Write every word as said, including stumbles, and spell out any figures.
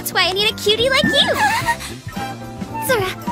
That's why I need a cutie like you! Zora,